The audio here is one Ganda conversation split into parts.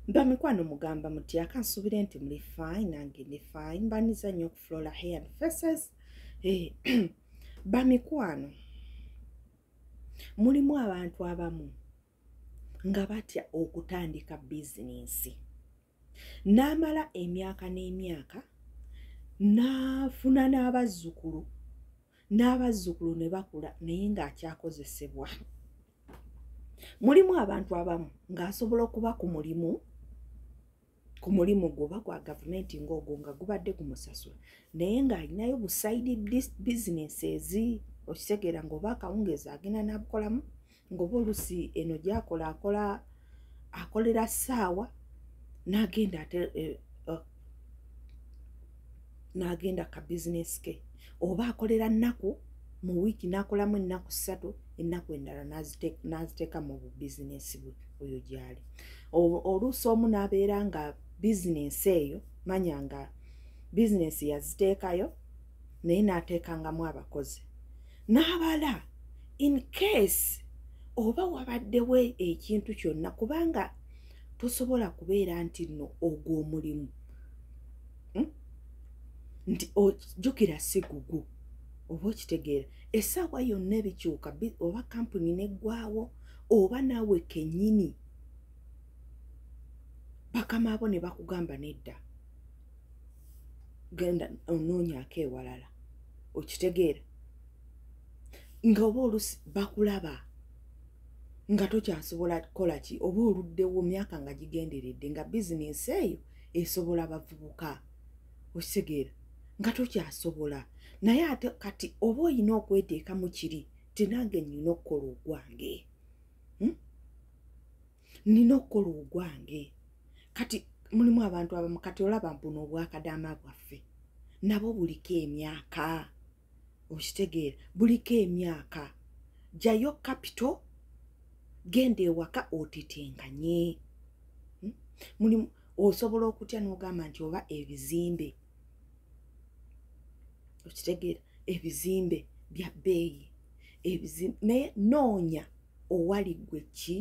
Bamikwano mugamba muti akansubire nti muli fine nange ndi fine mbaniza nnyo ku Flora Hair and Faces. Bamikwano mulimu abantu abamu nga batya okutandika bizinensi n'amala emyaka n'emyaka n'afuna n'abazzukulu ne bakula naye ng'akyakozesebwa. Mulimu abantu abamu ng'asobola okuba ku mulimu gwoba gwa gavumenti ng'ogwo nga gubadde gumusasula naye ng'alinayo busayidi bizinesi okitegeera ng'oba akawungeezi agenda n'abukolamu ng'oba olusi eno gy'akola akolera ssaawa n'agenda ka bizinesi ke oba akolera nnaku mu wiiki n'akolamu ennaku 3 ennaku endala n'aziteeka mu bizinesi bwe oyo gy'ali. Oluusi omu n'abeera nga bizinesi eyo manya nga bizinesi yaziteekayo naye n'ateekangamu abakozi n'abala in case oba wabaddewo ekintu kyonna kubanga tosobola kubeera nti nno ogwo omulimu nti ojjukira sigugu oba okitegeera essaawa yonna ebikyuka oba kampuni neggwaawo oba naawe kennyini bakama abo ne bakugamba nedda genda onoonyaako ewalala okitegeera nga oba olusi bakulaba nga tokyasobola kukola ki oba oluddewo myaka nga gigenderedde nga bizinesi eyo esobola bavubuka okitegeera nga tokyasobola naye ate kati oba olina okweteeka mu kiri tinange nina okukola ogwange nina okukola ogwange. Kati mulimu abantu abamu kati olaba buno obwakadaama bwaffe nabo buliko emyaka okitegeera buliko emyaka jayo kapito genda ewaka otetenkanye. Mulimu osobola okutya n'ogamba nti oba ebizimbe okitegeera ebizimbe bya bbeeyi naye noonya owali gwe ki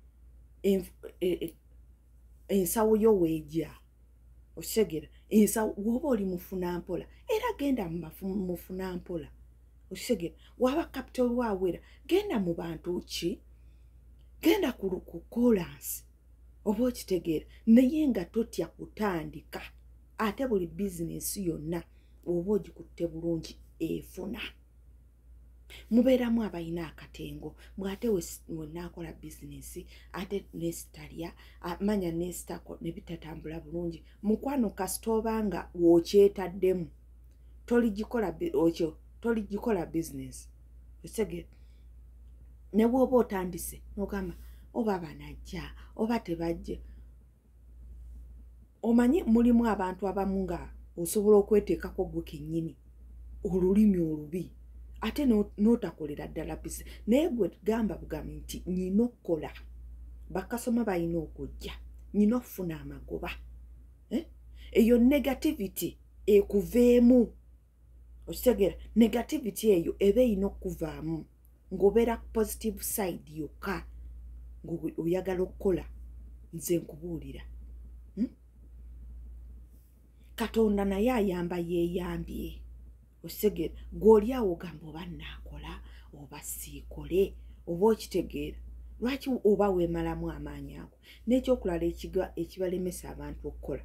ensawo yo weejja okitegeera ensawo woba oli mufunampola era genda mufunampola okitegeera waba capital wawera genda mu bantu ki genda ku kolansi oba okitegeera naye nga totya kutandika ate buli bizinesi yonna oba ogikutte bulungi efuna. Mubeeramu abalina akatengo mwate wenaakola bizinesi ate nesitalya manya nesitako ne bitatambula bulungi mukwano kasitoba nga wokyetaddemu toligikola bizinesi okitegeera ne bw'oba otandise n'ogamba oba banajja oba tebajja omanyi mulimu abantu abamu nga osobola okweteekako gwe kennyini olulimi olubi ate n'otakolera ddala bisi naye gwe gamba bugambi nti nyina okukola bakasoma balina okujja nyina okufuna amagoba eyo negativity ekuveemu okitegeera negativity eyo eba eyina okuvaamu ng'obeera ku positive side yokka ng'oyagala okukola nze nkubuulira Katonda naye ayamba yeeyambye okitegeera gw'oli awo gamba oba naakola oba siikole oba okitegeera lwaki oba weemalamu amaanyi ago n'ekyokulala ekibalemesa abantu okukola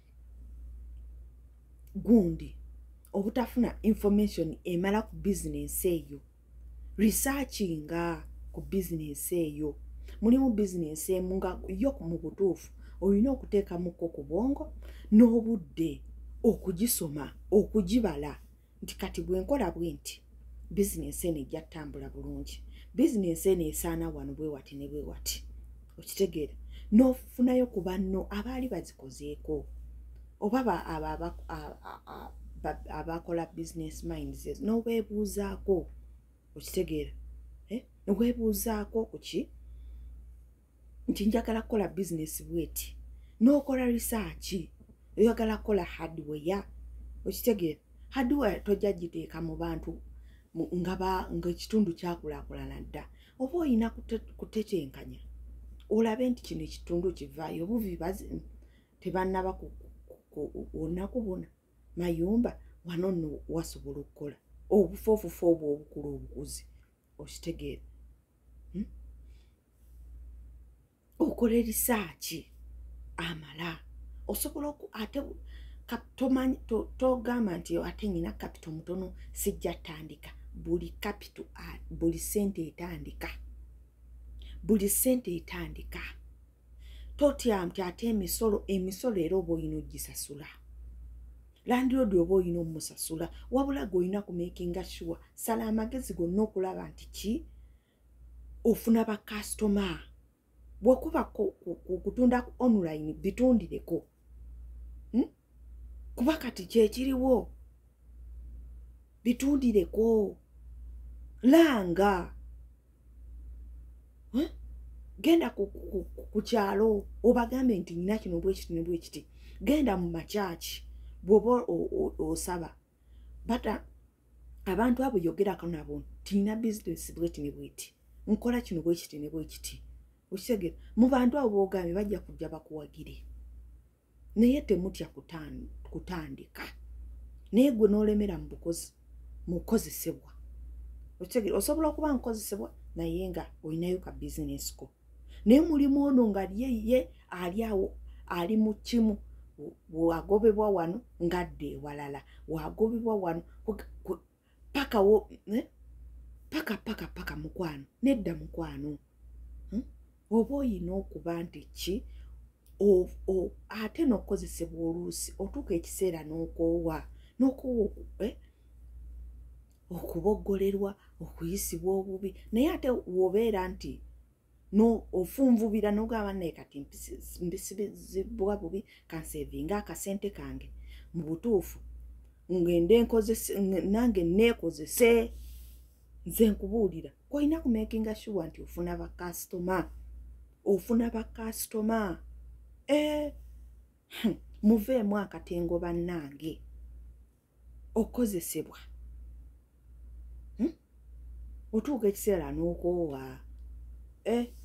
gundi obutafuna information emala ku bizinesi eyo researchinga ku bizinesi eyo mulimu bizinesi emu nga yo mu butuufu olina okuteekamuko ku bwongo n'obudde okugisoma okugibala nti kati bwenkola bwenti bizinesi eno ejja ttambula bulungi bizinesi eno esaana wano bwe wati ne bwe wati okitegeera n'ofunayo ku banno abaali bazikozeeko oba abakola business minds n'obeebuuzaako okitegeera n'obeebuuzaako ku ki nti njagala kukola bizinesi bweti n'okola research oyagala kukola hardware okitegeera hardware tojja giteeka mu bantu nga ekitundu kyakulaakulana dda oba olina kutetenkanya olabe nti kino ekitundu kivaayo obuvi tebannaba olunaku buna mayumba wano nno wasobola okukola obufoofufu obwo obukulu obukuzi okitegeera okola erisaaki amala osobola ate togamba nti ate nyina kapito mutono sijja tandika buli kapito buli sente etandika totya nti ate emisolo era oba olina ogisasula landiroodi oba olina omusasula wabula gweolina kumakinga sure sala amagezi gonna okulaba nti ki ofuna bakasitoma bwekuba kutunda online bitundireko kuba kati kyekiriwo bitundireko langa genda ku kyalo obagambe nti nina kino bwekiti ne bwekiti genda mu makyaki bw'oba osaba bata abantu abo yogerako nabo tina bizinesi bweti ne bweti nkola kino bwekiti ne bwekiti okitegeera mu bantu abo boogambe bajja kujja bakuwagire naye temutya kutandika naye gwe n'olemera mu mukozesebwa okitegeera osobola okuba nkozesebwa naye nga olinayo ka bizinesi ko naye mulimu ono nga ye ali awo ali mu kimu wagobebwa wano ngadde ewalala wagobebwa wano paka mukwano nedda mukwano oba oyina okuba nti ki ate n'okozesebwa oluusi otuuka ekiseera n'okoowa okuboggolerwa okuyisibwa obubi naye ate wobeera nti ofunvubira n'ogamba naye kati mbisibizibwa bubi kansevinga akasente kange mu butuufu ngende nange neekozese nze nkubuulira kolina kumakinga sure nti ofuna bakasitoma muveemu akatengo bannange okozesebwa otuuka ekiseera n'okoowa